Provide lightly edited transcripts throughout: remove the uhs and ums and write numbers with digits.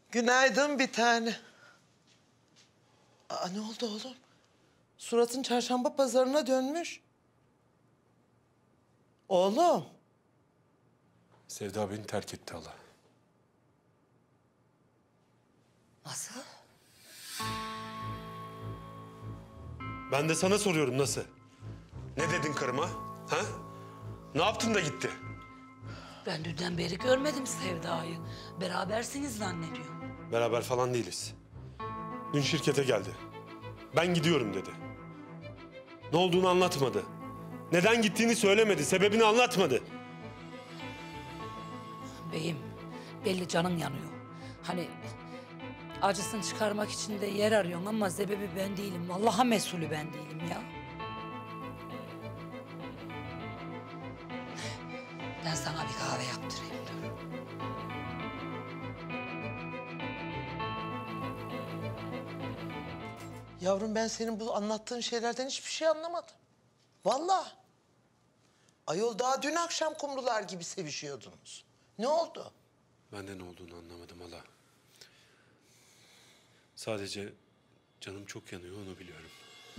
Günaydın bir tane. Ne oldu oğlum? Suratın çarşamba pazarına dönmüş. Oğlum. Sevda beni terk etti hala. Nasıl? Ben de sana soruyorum nasıl? Ne dedin karıma? Ha? Ne yaptın da gitti? Ben dünden beri görmedim Sevda'yı. Berabersiniz zannediyorum. Beraber falan değiliz. Dün şirkete geldi. Ben gidiyorum dedi. Ne olduğunu anlatmadı. Neden gittiğini söylemedi, sebebini anlatmadı. Beyim, belli canın yanıyor. Hani acısını çıkarmak için de yer arıyorsun ama sebebi ben değilim. Vallahi mesulü ben değilim ya. Ben sana bir kahve yaptırayım dur. Yavrum ben senin bu anlattığın şeylerden hiçbir şey anlamadım. Vallahi. Ayol daha dün akşam kumrular gibi sevişiyordunuz. Ne oldu? Ben de ne olduğunu anlamadım hala. Sadece canım çok yanıyor, onu biliyorum.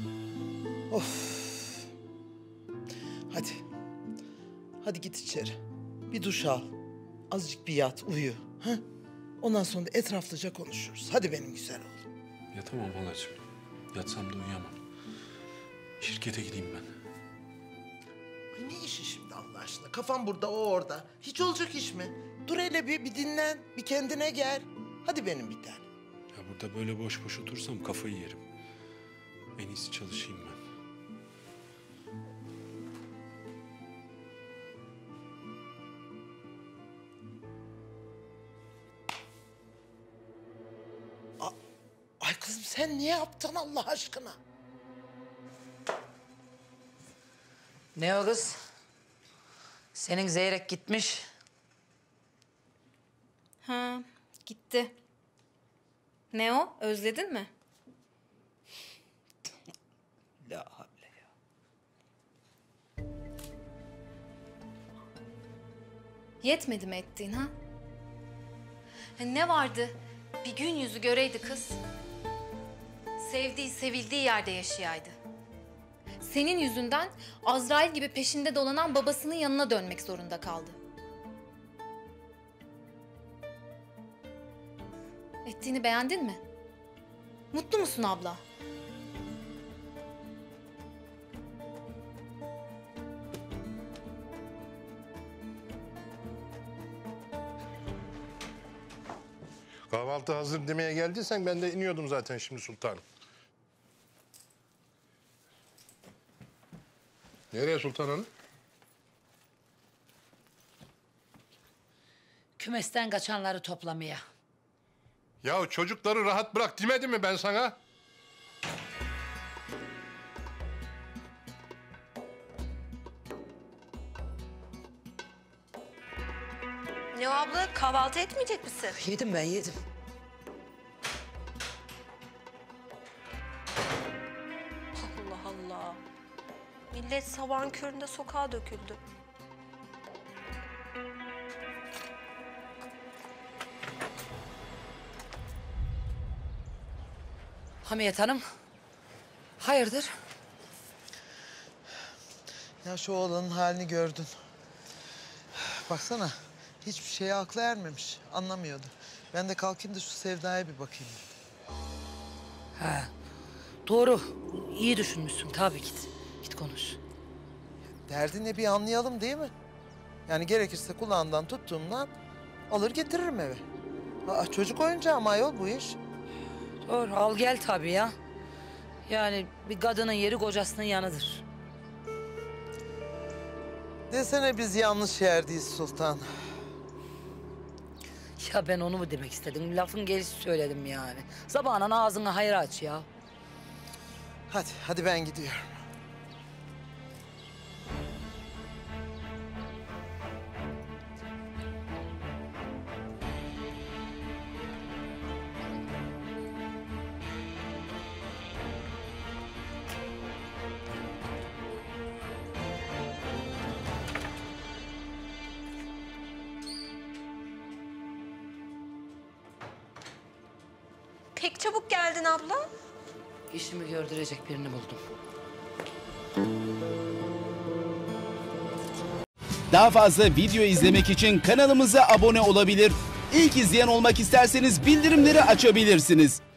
Hadi. Hadi git içeri. Bir duş al. Azıcık bir yat, uyu. Ha? Ondan sonra da etraflıca konuşuruz. Hadi benim güzel oğlum. Yatamam halacığım. Yatsam da uyuyamam. Şirkete gideyim ben. Ay ne işi şimdi Allah aşkına? Kafam burada, o orada. Hiç olacak iş mi? Dur hele bir dinlen, bir kendine gel. Hadi benim bir tane. Ya burada böyle boş boş otursam kafayı yerim. En iyisi çalışayım ben. Ay kızım sen niye yaptın Allah aşkına? Ne o kız? Senin Zeyrek gitmiş. Ha, gitti. Ne o? Özledin mi? La havle ya. Yetmedi mi ettiğin ha? Ne vardı? Bir gün yüzü göreydi kız. Sevdiği, sevildiği yerde yaşayaydı. Senin yüzünden Azrail gibi peşinde dolanan babasının yanına dönmek zorunda kaldı. Ettiğini beğendin mi? Mutlu musun abla? Kahvaltı hazır demeye geldiysen ben de iniyordum zaten şimdi sultanım. Nereye Sultan Hanım? Kümesten kaçanları toplamaya. Ya çocukları rahat bırak demedim mi ben sana? Ne o abla, kahvaltı etmeyecek misin? Yedim ben, yedim. Allah Allah. Millet sabahın köründe sokağa döküldü. Hamiyet Hanım, hayırdır? Ya şu oğlanın halini gördün. Baksana hiçbir şeye aklı ermemiş. Anlamıyordu. Ben de kalkayım da şu Sevda'ya bir bakayım. Ha, doğru. İyi düşünmüşsün. Tabii git. Git konuş. Derdi ne bir anlayalım değil mi? Yani gerekirse kulağından tuttuğumdan alır getiririm eve. Çocuk oyuncağı mı ayol bu iş? Doğru, al gel tabii ya. Yani bir kadının yeri kocasının yanıdır. Desene biz yanlış yerdeyiz Sultan. Ya ben onu mu demek istedim? Lafın gelişi söyledim yani. Sabahın ağzını hayır aç ya. Hadi ben gidiyorum. Pek çabuk geldin abla. İşimi gördürecek birini buldum. Daha fazla video izlemek için kanalımıza abone olabilir. İlk izleyen olmak isterseniz bildirimleri açabilirsiniz.